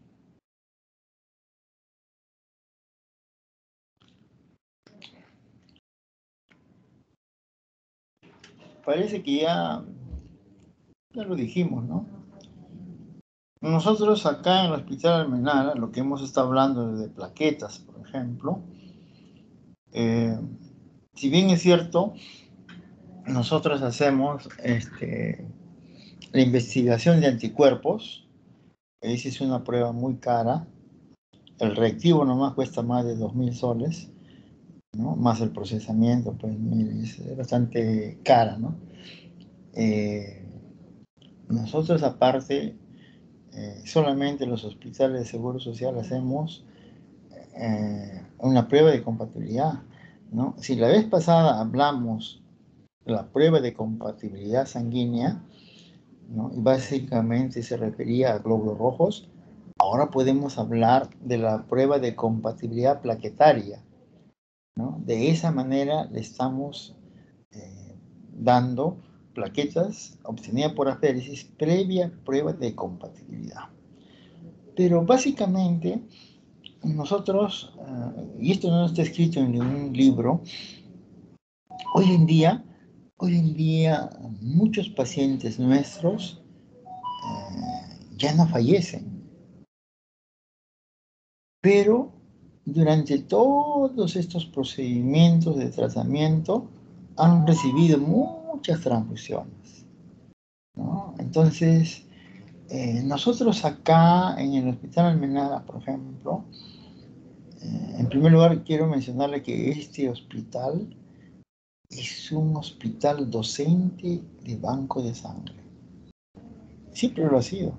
Parece que ya, ya lo dijimos, ¿no? Nosotros acá en el Hospital Almenara, lo que hemos estado hablando de plaquetas, por ejemplo, eh, si bien es cierto, nosotros hacemos este, la investigación de anticuerpos, esa es una prueba muy cara, el reactivo nomás cuesta más de dos mil soles, ¿no? Más el procesamiento, pues es bastante cara, ¿no? Eh, nosotros aparte, eh, solamente en los hospitales de Seguro Social hacemos eh, una prueba de compatibilidad, ¿no? Si la vez pasada hablamos de la prueba de compatibilidad sanguínea, ¿no? Y básicamente se refería a glóbulos rojos, ahora podemos hablar de la prueba de compatibilidad plaquetaria, ¿no? De esa manera le estamos eh, dando plaquetas obtenidas por aféresis previa prueba de compatibilidad. Pero básicamente nosotros, uh, y esto no está escrito en ningún libro, hoy en día, hoy en día muchos pacientes nuestros uh, ya no fallecen, pero durante todos estos procedimientos de tratamiento han recibido muchas transfusiones, ¿no? Entonces, eh, nosotros acá en el Hospital Almenara, por ejemplo, eh, en primer lugar quiero mencionarle que este hospital es un hospital docente de banco de sangre. Siempre lo ha sido.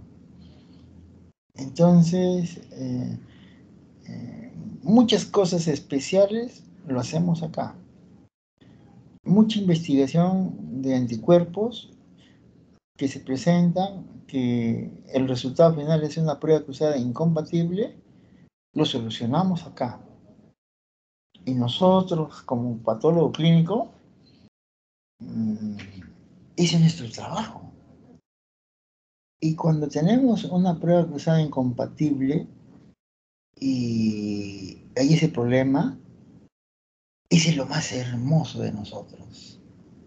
Entonces, eh, eh, muchas cosas especiales lo hacemos acá. Mucha investigación de anticuerpos que se presentan, que el resultado final es una prueba cruzada incompatible, lo solucionamos acá. Y nosotros, como patólogo clínico, mmm, ese es nuestro trabajo. Y cuando tenemos una prueba cruzada incompatible y hay ese problema, ese es lo más hermoso de nosotros.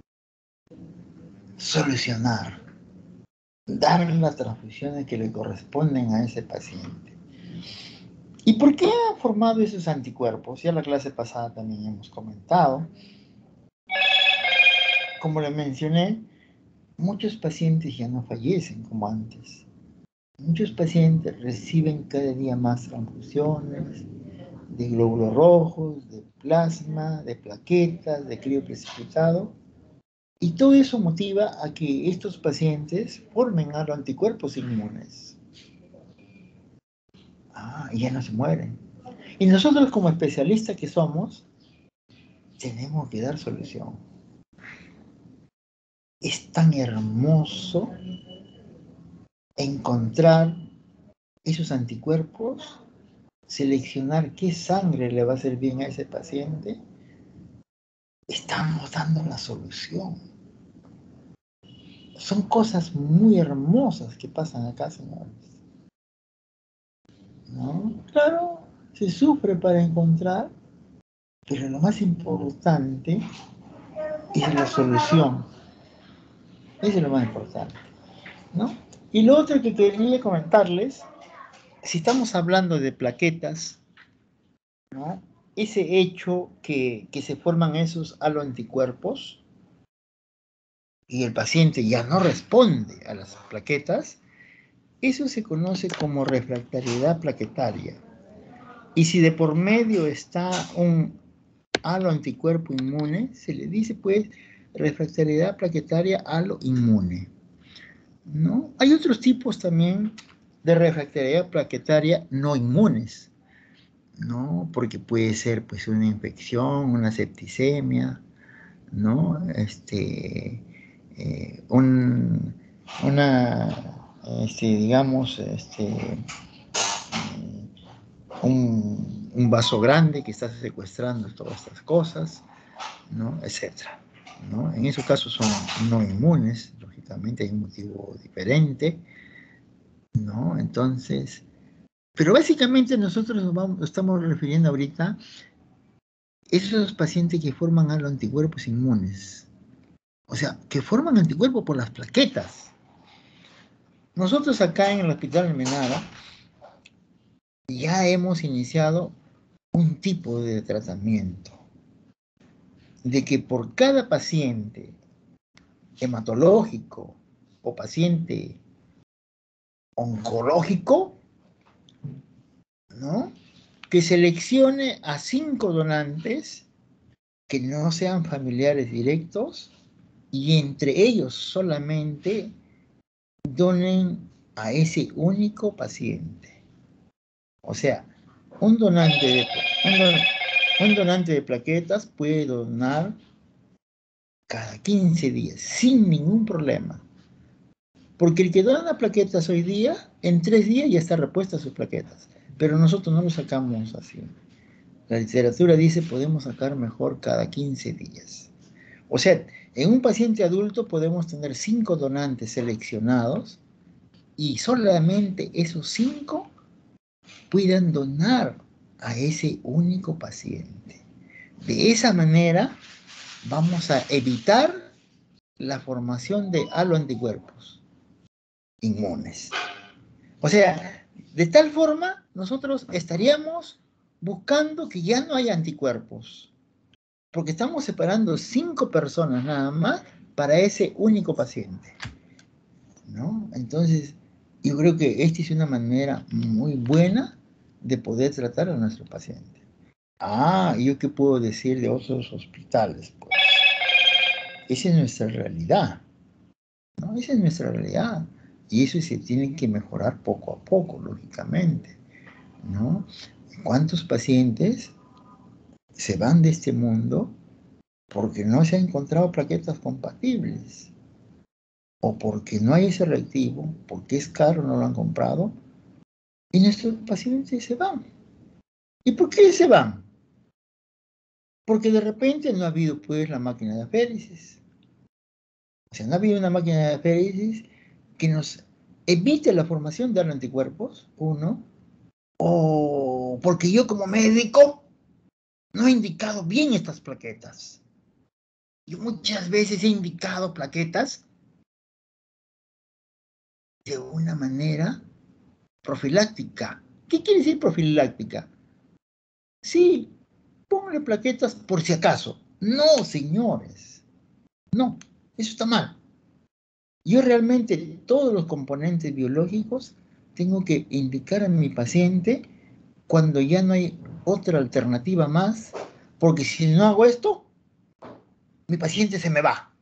Solucionar. Dar las transfusiones que le corresponden a ese paciente. ¿Y por qué han formado esos anticuerpos? Ya la clase pasada también hemos comentado. Como le mencioné, muchos pacientes ya no fallecen como antes. Muchos pacientes reciben cada día más transfusiones de glóbulos rojos, de plasma, de plaquetas, de crío precipitado. Y todo eso motiva a que estos pacientes formen a los anticuerpos inmunes. Ah, y ya no se mueren. Y nosotros como especialistas que somos, tenemos que dar solución. Es tan hermoso encontrar esos anticuerpos, seleccionar qué sangre le va a hacer bien a ese paciente. Estamos dando la solución. Son cosas muy hermosas que pasan acá, señores. ¿No? Claro, se sufre para encontrar, pero lo más importante es la solución. Eso es lo más importante, ¿no? Y lo otro que quería comentarles, si estamos hablando de plaquetas, ¿no? Ese hecho que, que se forman esos haloanticuerpos y el paciente ya no responde a las plaquetas, eso se conoce como refractariedad plaquetaria. Y si de por medio está un haloanticuerpo inmune, se le dice pues refractariedad plaquetaria haloinmune, ¿no? Hay otros tipos también de refractariedad plaquetaria no inmunes, ¿no? Porque puede ser pues una infección, una septicemia, ¿no? Este, eh, un, una este, digamos, este, un, un vaso grande que está secuestrando todas estas cosas, ¿no? Etcétera, ¿no? En esos casos son no inmunes, lógicamente hay un motivo diferente, ¿no? Entonces, pero básicamente nosotros nos vamos, estamos refiriendo ahorita a esos pacientes que forman a los anticuerpos inmunes, o sea, que forman anticuerpos por las plaquetas. Nosotros acá en el Hospital Almenara ya hemos iniciado un tipo de tratamiento, de que por cada paciente hematológico o paciente oncológico, ¿no? Que seleccione a cinco donantes que no sean familiares directos y entre ellos solamente donen a ese único paciente. O sea, un donante de, un don, un donante de plaquetas puede donar cada quince días sin ningún problema. Porque el que dona plaquetas hoy día, en tres días ya está repuesta sus plaquetas. Pero nosotros no lo sacamos así. La literatura dice podemos sacar mejor cada quince días. O sea, en un paciente adulto podemos tener cinco donantes seleccionados y solamente esos cinco puedan donar a ese único paciente. De esa manera vamos a evitar la formación de aloanticuerpos inmunes. O sea, de tal forma nosotros estaríamos buscando que ya no haya anticuerpos, porque estamos separando cinco personas nada más para ese único paciente, ¿no? Entonces, yo creo que esta es una manera muy buena de poder tratar a nuestro paciente. Ah, ¿yo qué puedo decir de otros hospitales? Pues, esa es nuestra realidad, ¿no? Esa es nuestra realidad. Y eso se tiene que mejorar poco a poco, lógicamente, ¿no? ¿Cuántos pacientes se van de este mundo porque no se han encontrado plaquetas compatibles? O porque no hay ese reactivo, porque es caro, no lo han comprado, y nuestros pacientes se van. ¿Y por qué se van? Porque de repente no ha habido pues la máquina de aféresis. O sea, no ha habido una máquina de aféresis que nos evite la formación de anticuerpos, uno, o porque yo como médico no he indicado bien estas plaquetas. Yo muchas veces he indicado plaquetas de una manera profiláctica. ¿Qué quiere decir profiláctica? Sí, ponle plaquetas por si acaso. No, señores. No, eso está mal. Yo realmente todos los componentes biológicos tengo que indicar a mi paciente cuando ya no hay otra alternativa más, porque si no hago esto, mi paciente se me va.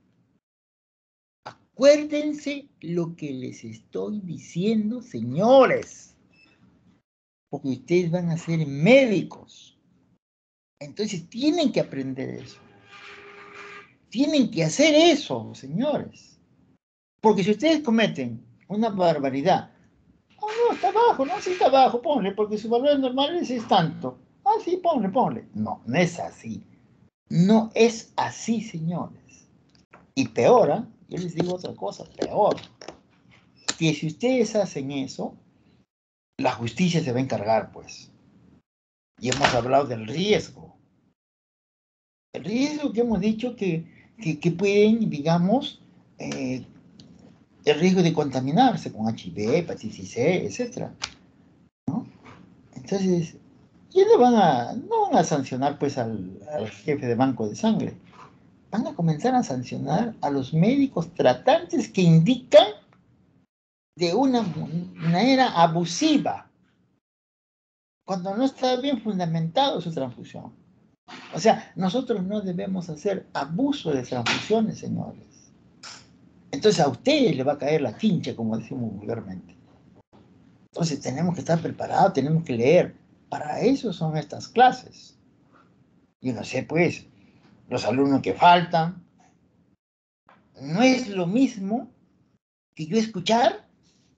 Acuérdense lo que les estoy diciendo, señores, porque ustedes van a ser médicos. Entonces tienen que aprender eso. Tienen que hacer eso, señores. Porque si ustedes cometen una barbaridad, oh, no, está bajo, no, sí está bajo, ponle, porque su valor normal es tanto. Ah, sí, ponle, ponle. No, no es así. No es así, señores. Y peor, ¿eh? Yo les digo otra cosa, peor. Que si ustedes hacen eso, la justicia se va a encargar, pues. Y hemos hablado del riesgo. El riesgo que hemos dicho que, que, que pueden, digamos, eh, el riesgo de contaminarse con H I V, hepatitis C, etcétera, ¿no? Entonces, ya no van a, no van a sancionar pues al, al jefe de banco de sangre. Van a comenzar a sancionar a los médicos tratantes que indican de una manera abusiva, cuando no está bien fundamentado su transfusión. O sea, nosotros no debemos hacer abuso de transfusiones, señores. Entonces a ustedes les va a caer la quincha, como decimos vulgarmente. Entonces tenemos que estar preparados, tenemos que leer. Para eso son estas clases. Yo no sé, pues, los alumnos que faltan. No es lo mismo que yo escuchar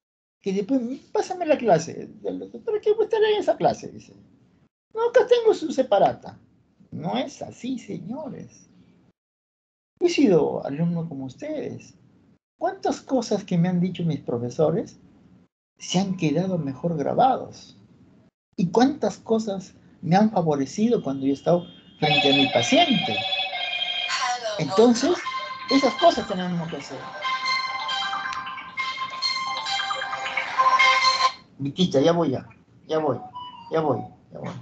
que después, pásame la clase. ¿Para qué voy a estar en esa clase? Dice. No, acá tengo su separata. No es así, señores. He sido alumno como ustedes. ¿Cuántas cosas que me han dicho mis profesores se han quedado mejor grabados? ¿Y cuántas cosas me han favorecido cuando yo he estado frente a mi paciente? Entonces, esas cosas tenemos que hacer. Vitita, ya voy ya. Ya voy. Ya voy. Ya voy.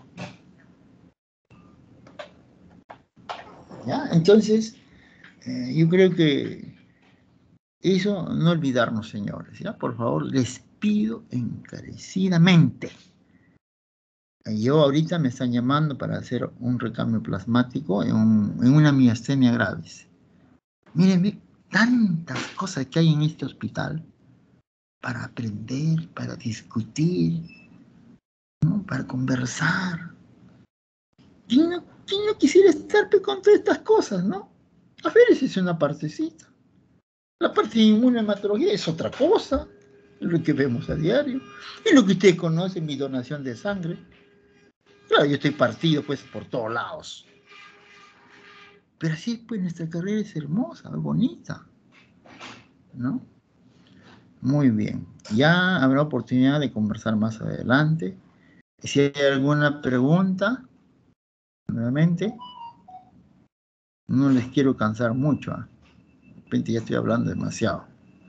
¿Ya? Entonces, eh, yo creo que eso, no olvidarnos, señores, ¿ya? Por favor, les pido encarecidamente. Yo ahorita me están llamando para hacer un recambio plasmático en, un, en una miastenia gravis. Miren, tantas cosas que hay en este hospital para aprender, para discutir, ¿no? Para conversar. ¿Quién no, quién no quisiera estar con todas estas cosas, no? A ver, esa es una partecita. La parte de inmunohematología es otra cosa, es lo que vemos a diario, es lo que usted conoce, mi donación de sangre. Claro, yo estoy partido pues por todos lados. Pero así pues nuestra carrera es hermosa, es bonita, ¿no? Muy bien, ya habrá oportunidad de conversar más adelante. Si hay alguna pregunta, nuevamente, no les quiero cansar mucho, ¿eh? De repente ya estoy hablando demasiado.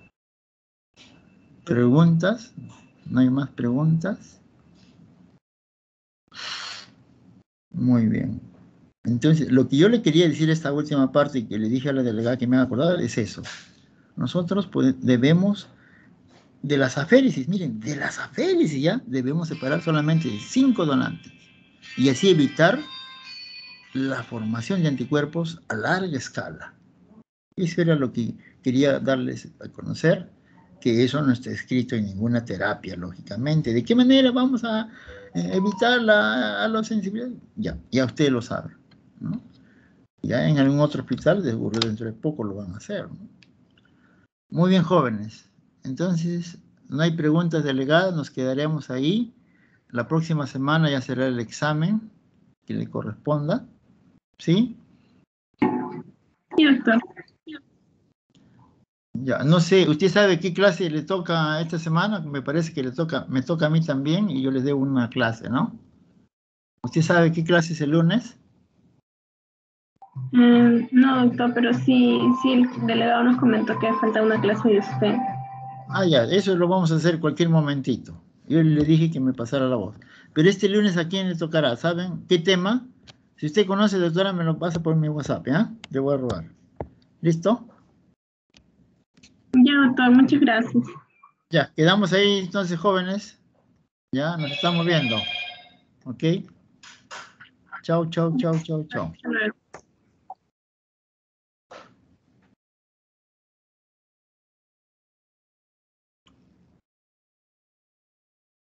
¿Preguntas? ¿No hay más preguntas? Muy bien. Entonces, lo que yo le quería decir esta última parte que le dije a la delegada que me ha acordado es eso. Nosotros pues, debemos, de las aféresis, miren, de las aféresis ya debemos separar solamente cinco donantes y así evitar la formación de anticuerpos a larga escala. Eso era lo que quería darles a conocer, que eso no está escrito en ninguna terapia, lógicamente. ¿De qué manera vamos a eh, evitar la, a la sensibilidad? Ya, ya usted lo sabe, ¿no? Ya en algún otro hospital, seguro dentro de poco lo van a hacer, ¿no? Muy bien, jóvenes. Entonces, no hay preguntas delegadas, nos quedaremos ahí. La próxima semana ya será el examen que le corresponda, ¿sí? Sí, doctor. Ya, no sé, ¿usted sabe qué clase le toca esta semana? Me parece que le toca, me toca a mí también y yo les debo una clase, ¿no? ¿Usted sabe qué clase es el lunes? Mm, no, doctor, pero sí, sí, el delegado nos comentó que falta una clase de usted. Ah, ya, eso lo vamos a hacer cualquier momentito. Yo le dije que me pasara la voz. Pero este lunes, ¿a quién le tocará? ¿Saben qué tema? Si usted conoce, doctora, me lo pasa por mi WhatsApp, ¿ya? Le voy a robar. ¿Listo? Ya, doctor, muchas gracias. Ya, quedamos ahí entonces, jóvenes. Ya, nos estamos viendo. ¿Ok? Chau, chau, chau, chau, chau. Hasta luego.